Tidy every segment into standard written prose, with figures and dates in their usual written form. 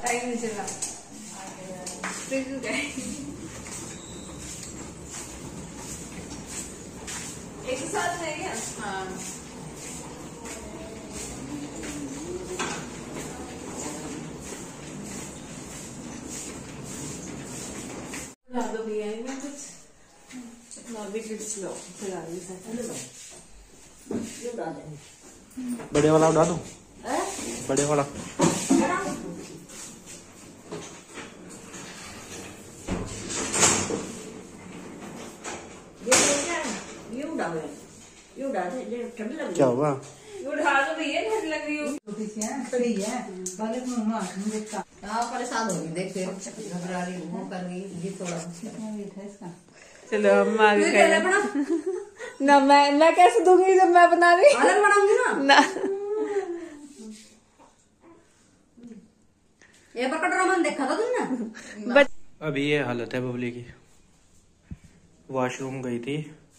पता ही नहीं चला। एक साथ नहीं है। हाँ तो भी है ना कुछ भी किड्स लो फिलहाल बड़े वाला उड़ा दो, बड़े वाला क्या हुआ? उठा तो भैया ठंड लग रही हो। परेशान होगी देख घबरा रही हूँ कर रही जी थोड़ा चलो हम आगे ना मैं कैसे दूंगी जब मैं बना रही अलग बनाऊंगी ना ये बकट रोमन देखा था तुमने। अभी ये हालत है बबली की। वॉशरूम गई थी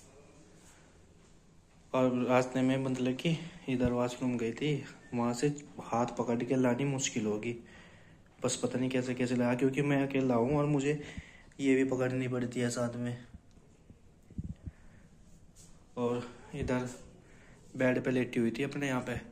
और रास्ते में मतलब कि इधर वॉशरूम गई थी, वहां से हाथ पकड़ के लानी मुश्किल होगी। बस पता नहीं कैसे कैसे लाया, क्योंकि मैं अकेला हूँ और मुझे ये भी पकड़नी पड़ती है साथ में। और इधर बेड पे लेटी हुई थी अपने यहाँ पे।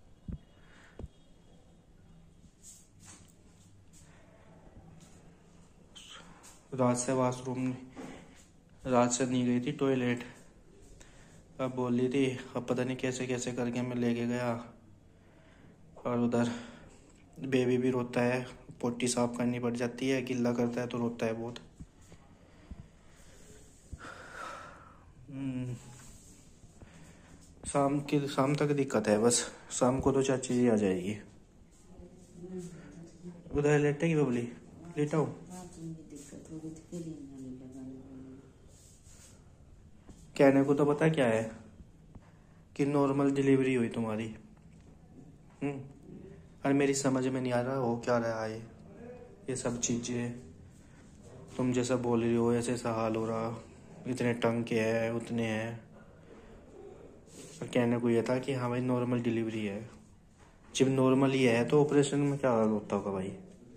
रात से नहीं गई थी टॉयलेट। अब बोल रही थी, अब पता नहीं कैसे कैसे करके मैं लेके गया। और उधर बेबी भी रोता है, पोटी साफ करनी पड़ जाती है, गिल्ला करता है तो रोता है बहुत। शाम तक दिक्कत है बस। शाम को तो चाची जी आ जाएगी। उधर लेटेगी बबली, लेटाओ। कहने को तो पता क्या है कि नॉर्मल डिलीवरी हुई तुम्हारी। और मेरी समझ में नहीं आ रहा हो क्या रहा है ये सब चीजें। तुम जैसा बोल रही हो ऐसे ऐसा हाल हो रहा, इतने टंग के है उतने हैं। और कहने को ये था कि हाँ भाई नॉर्मल डिलीवरी है। जब नॉर्मल ही है तो ऑपरेशन में क्या होता होगा भाई।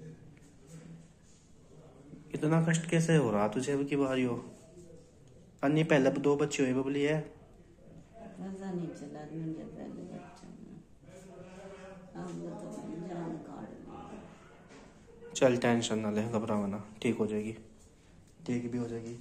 इतना कष्ट कैसे हो रहा तुझे अब की बारी हो। अन्य पहले 2 बच्चे हुए बबली है। पता नहीं चला मुझे पहले बच्चा अब तो जान काट। चल टेंशन ना ले, घबराओ ना, ठीक हो जाएगी, ठीक भी हो जाएगी।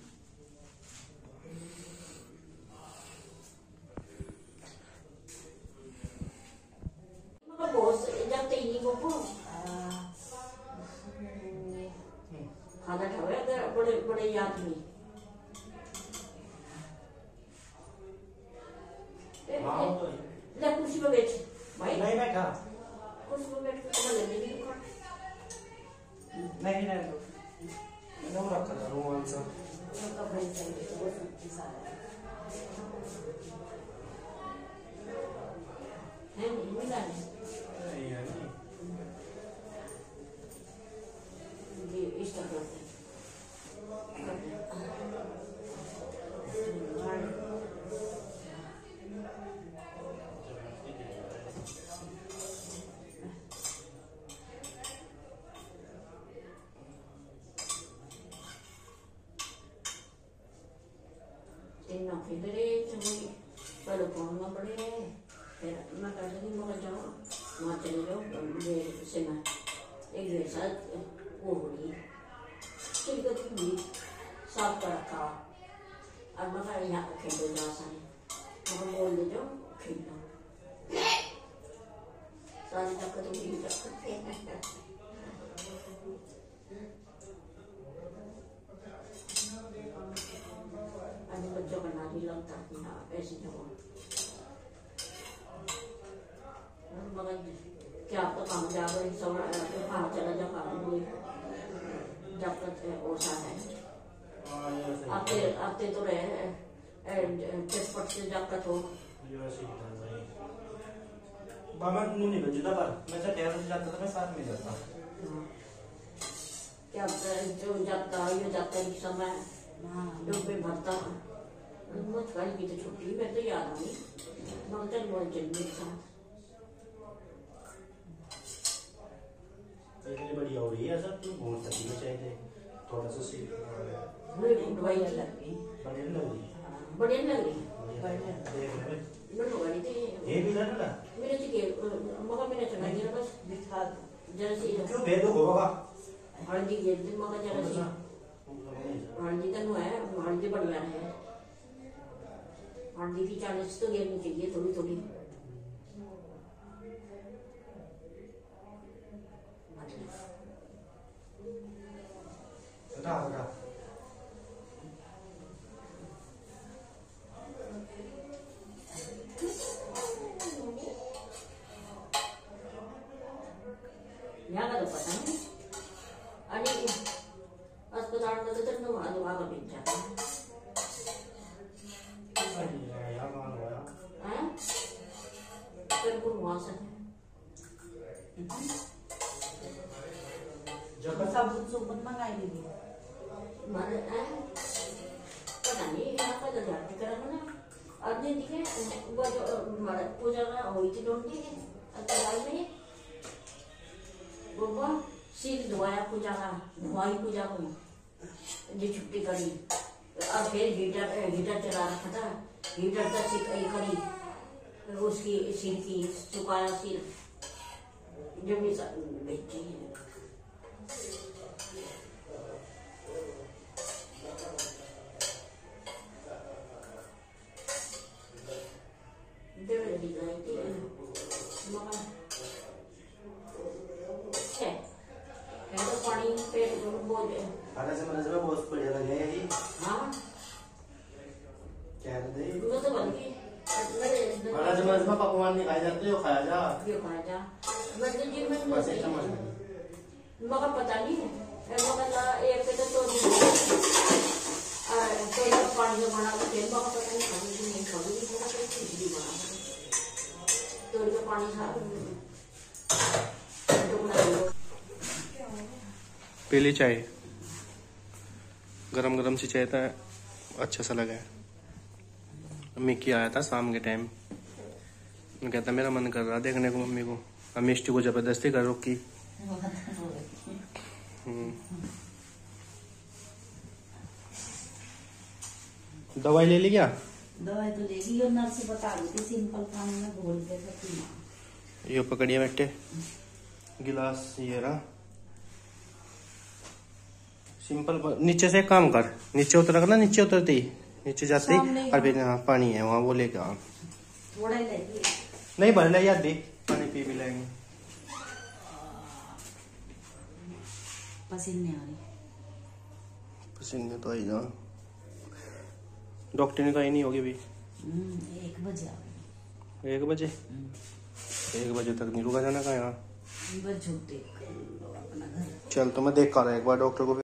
बड़े बड़े याद नहीं कुर्सी पे बैठ भाई। नहीं बैठा कुर्सी पे बैठ नहीं रखा था रूमाल सा। पहले फोन में पड़े रहे, फिर मैं कह रही मगर जाओ वहाँ चले जाओ से मैं एक मेरे साथ वो हो रही चिलकती हुई साफ कर रखा। और मैं कह यहाँ पर खेल दो जा सारे मगर बोल दे जाओ खेल लो सारी ताकत उठी बच्चों का नारी लगता कि हाँ ऐसे जो मगर क्या आप तो काम जा रहे कहाँ चला जा काम हुए जब तक ओसा है आते तो रहे चटपट से जब तक हो बाबा नहीं भेजता पर मैं से जाता था, मैं साथ में जाता क्या जो जाता ये जाता एक समय डब्बे भरता मत की तो छुट्टी मैं तो याद आ गई मगर बोल चल मेरे साथ बढ़िया हो रही है सब, तुम घूम सकती हो चाहिए थोड़ा सा सी दवाई लग गई, बढ़िया लग रही बढ़िया लग रही है। नटो गाड़ी थी ये भी ना मेरे चिके मगर मैंने चला दिया बस दिखा जरा सी क्यों भेज दो बाबा हल्दी के दिन मगर जरा सी हल्दी का नो है, हल्दी बढ़िया है, हल्दी की 40 तो गिरनी चाहिए थोड़ी थोड़ी। हटा हटा यहाँ का तो पता नहीं, अरे अस्पताल में तो चंदू वहाँ का पिंचा है, फिर कुछ वहाँ से जब साबुन सोबत मंगाई ली मारे पता नहीं यहाँ का तो जाती करा ना आदमी दिखे वो जो हमारा पूजा का हुई थी डोंटी अस्पताल में वो सिर धोया पूजा का धोई पूजा को जो छुट्टी करी और फिर हीटर चला रखा था, हीटर का सिर करी उसकी सिर की सुखाया सिर जो भी बेची है। पानी पेट बोझ बहुत बढ़िया लगे यही हाँ क्या दे वो तो बन गई बड़ा चम्मच में पकवान नहीं खाए जाते हो, खाया जा ये खाया जा बट जी में बस एक चम्मच मगर पता नहीं है मगर एक पे तो पानी जो बना के फिर मगर पता नहीं खाने की नहीं खाने की बना के खिचड़ी बना तो जो पानी खा पी ली चाय, गरम गरम सी चाय था, अच्छा सा लगा। मिक्की आया था शाम के टाइम, कहता मेरा मन कर रहा देखने को मम्मी को, अब मिष्टी को जबरदस्ती कर रोकी। दवाई ले ली क्या? दवाई तो ले ली और नर्स बता दी थी सिंपल खाने में घोल के पीना। ये पकड़िए बेटे गिलास, ये रहा सिंपल। नीचे से एक काम कर, नीचे उतर ना, नीचे उतरते ही नीचे जाते ही और फिर हाँ पानी है वहाँ वो लेके आ। थोड़ा ही लेगी नहीं भर ले याद भी, पानी पी भी लेंगे। पसीने आ रही, पसीने तो आई जा, डॉक्टर ने कही नहीं होगी भी। 1 बजे आ गई। 1 बजे 1 बजे तक नहीं रुका जाना का यहाँ। बस छुट्टी अपना घर। चल तो मैं देख कर रहा एक बार डॉक्टर को।